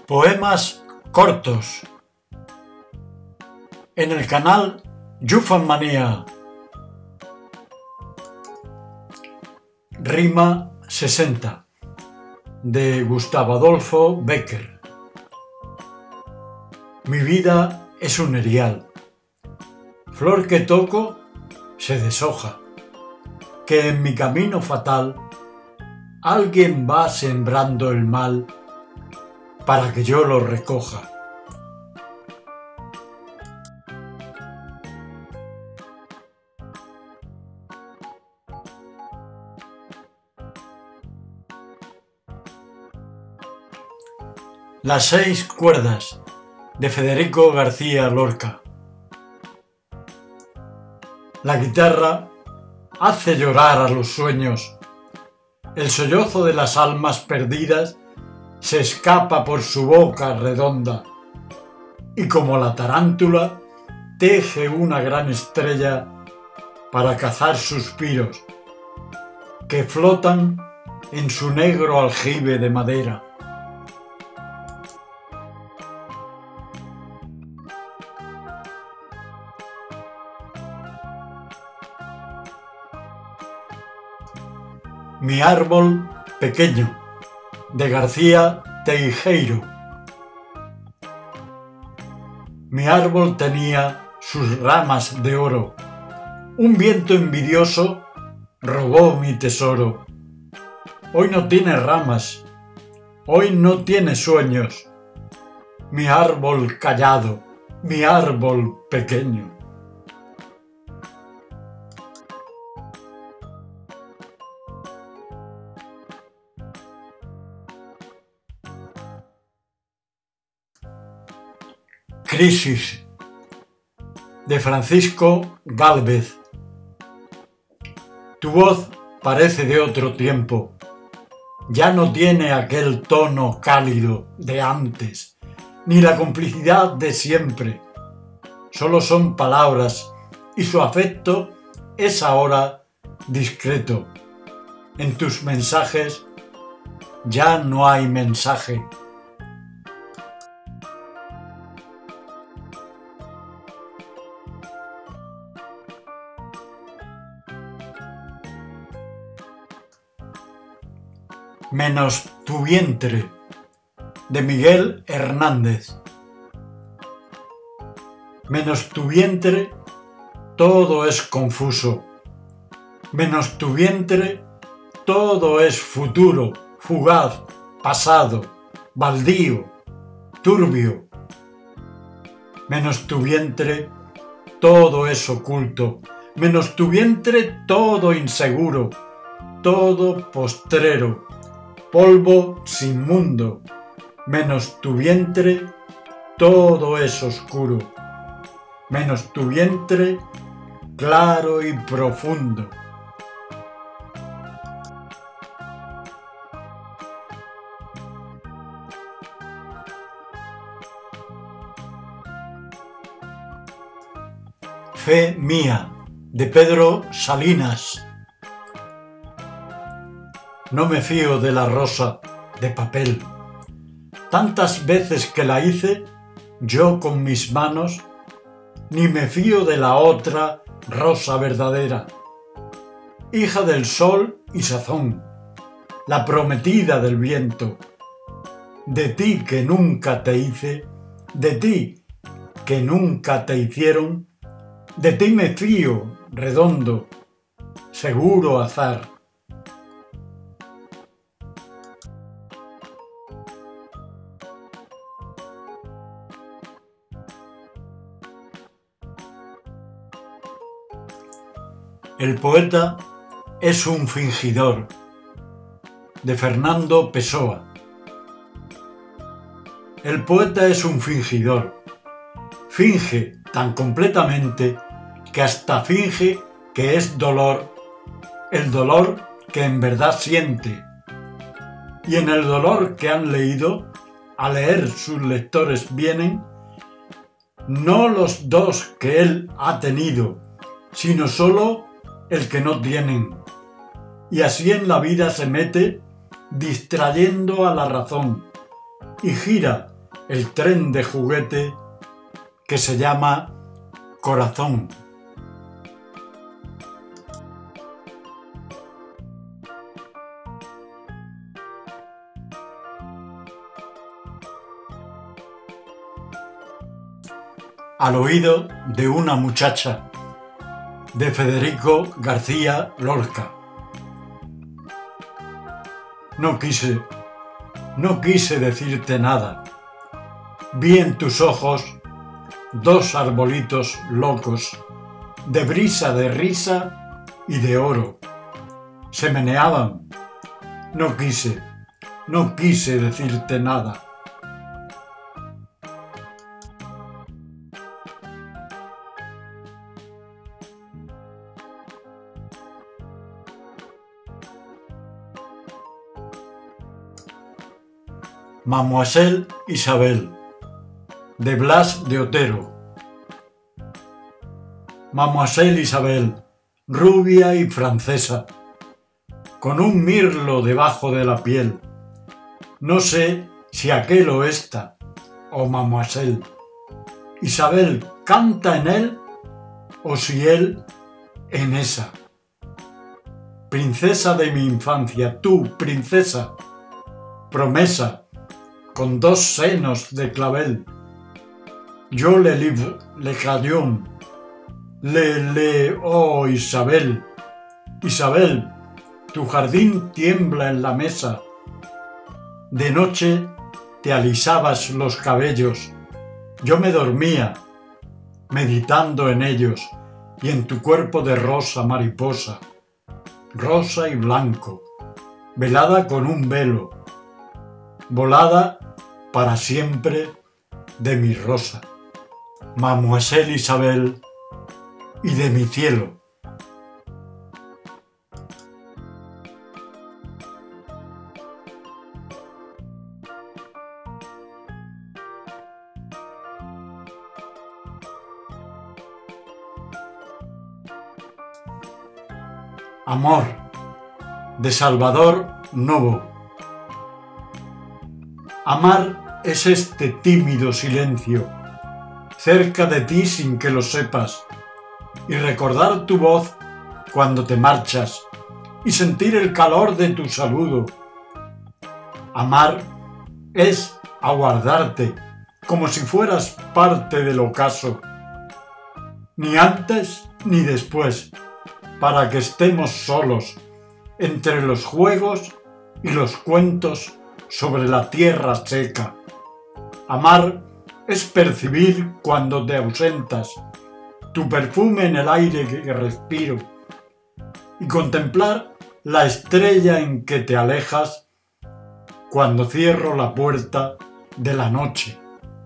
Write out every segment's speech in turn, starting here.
Poemas cortos en el canal Yufanmanía. Rima 60 de Gustavo Adolfo Bécquer. Mi vida es un erial, flor que toco se deshoja, que en mi camino fatal alguien va sembrando el mal para que yo lo recoja. Las 6 cuerdas de Federico García Lorca. La guitarra hace llorar a los sueños. El sollozo de las almas perdidas se escapa por su boca redonda y como la tarántula teje una gran estrella para cazar suspiros que flotan en su negro aljibe de madera. Mi árbol pequeño, de García Teijeiro. Mi árbol tenía sus ramas de oro. Un viento envidioso robó mi tesoro. Hoy no tiene ramas, hoy no tiene sueños. Mi árbol callado, mi árbol pequeño. Crisis de Francisco Gálvez. Tu voz parece de otro tiempo, ya no tiene aquel tono cálido de antes, ni la complicidad de siempre. Solo son palabras y su afecto es ahora discreto. En tus mensajes ya no hay mensaje. Menos tu vientre, de Miguel Hernández. Menos tu vientre, todo es confuso. Menos tu vientre, todo es futuro, fugaz, pasado, baldío, turbio. Menos tu vientre, todo es oculto. Menos tu vientre, todo inseguro, todo postrero, polvo sin mundo. Menos tu vientre, todo es oscuro. Menos tu vientre, claro y profundo. Fe mía, de Pedro Salinas. No me fío de la rosa de papel. Tantas veces que la hice yo con mis manos, ni me fío de la otra rosa verdadera. Hija del sol y sazón, la prometida del viento. De ti que nunca te hice, de ti que nunca te hicieron, de ti me fío, redondo, seguro azar. El poeta es un fingidor, de Fernando Pessoa. El poeta es un fingidor. Finge tan completamente que hasta finge que es dolor, el dolor que en verdad siente. Y en el dolor que han leído, a leer sus lectores vienen, no los dos que él ha tenido, sino solo el que no tienen, y así en la vida se mete distrayendo a la razón, y gira el tren de juguete que se llama corazón. Al oído de una muchacha, de Federico García Lorca. No quise decirte nada. Vi en tus ojos dos arbolitos locos, de brisa, de risa y de oro. Se meneaban. No quise decirte nada. Mademoiselle Isabel, de Blas de Otero. Mademoiselle Isabel, rubia y francesa, con un mirlo debajo de la piel. No sé si aquel o esta, o Mademoiselle. Isabel canta en él, o si él en esa. Princesa de mi infancia, tú, princesa, promesa, con dos senos de clavel. Yo le livre le crayon, oh Isabel. Isabel, tu jardín tiembla en la mesa. De noche te alisabas los cabellos. Yo me dormía, meditando en ellos, y en tu cuerpo de rosa mariposa, rosa y blanco, velada con un velo, volada para siempre de mi rosa, Mademoiselle Isabel, y de mi cielo. Amor, de Salvador Novo. Amar es este tímido silencio, cerca de ti sin que lo sepas, y recordar tu voz cuando te marchas, y sentir el calor de tu saludo. Amar es aguardarte, como si fueras parte del ocaso, ni antes ni después, para que estemos solos entre los juegos y los cuentos sobre la tierra seca. Amar es percibir cuando te ausentas, tu perfume en el aire que respiro, y contemplar la estrella en que te alejas cuando cierro la puerta de la noche.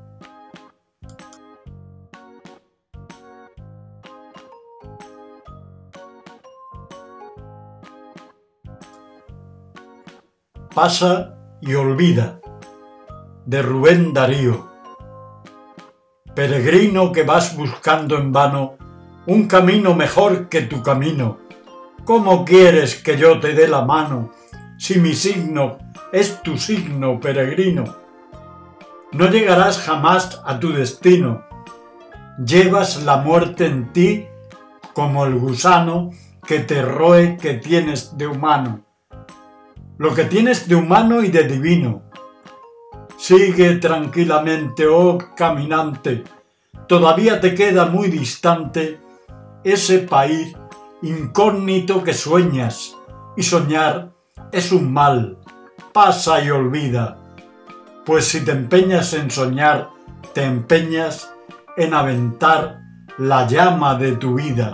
Pasa y olvida, de Rubén Darío. Peregrino que vas buscando en vano un camino mejor que tu camino, ¿cómo quieres que yo te dé la mano si mi signo es tu signo, peregrino? No llegarás jamás a tu destino, llevas la muerte en ti como el gusano que te roe que tienes de humano. Lo que tienes de humano y de divino. Sigue tranquilamente, oh caminante, todavía te queda muy distante ese país incógnito que sueñas, y soñar es un mal. Pasa y olvida, pues si te empeñas en soñar, te empeñas en aventar la llama de tu vida.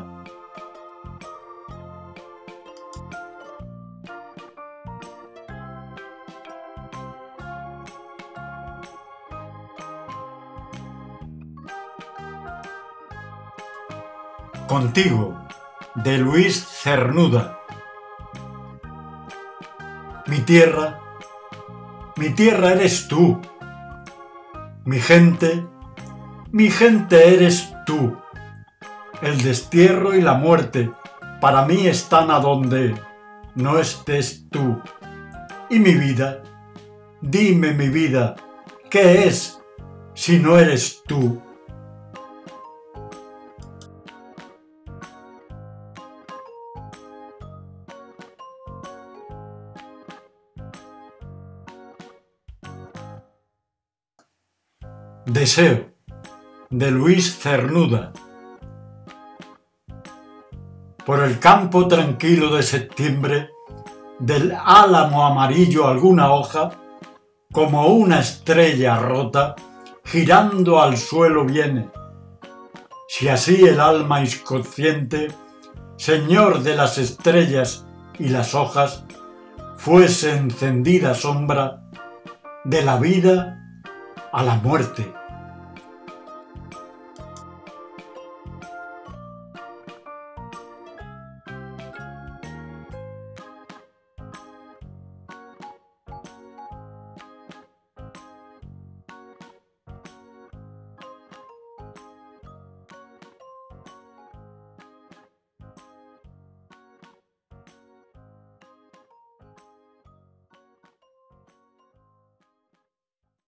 Contigo, de Luis Cernuda. Mi tierra eres tú. Mi gente eres tú. El destierro y la muerte para mí están a donde no estés tú. Y mi vida, dime mi vida, ¿qué es si no eres tú? Deseo, de Luis Cernuda. Por el campo tranquilo de septiembre, del álamo amarillo alguna hoja, como una estrella rota, girando al suelo viene. Si así el alma inconsciente, señor de las estrellas y las hojas, fuese encendida sombra de la vida a la muerte.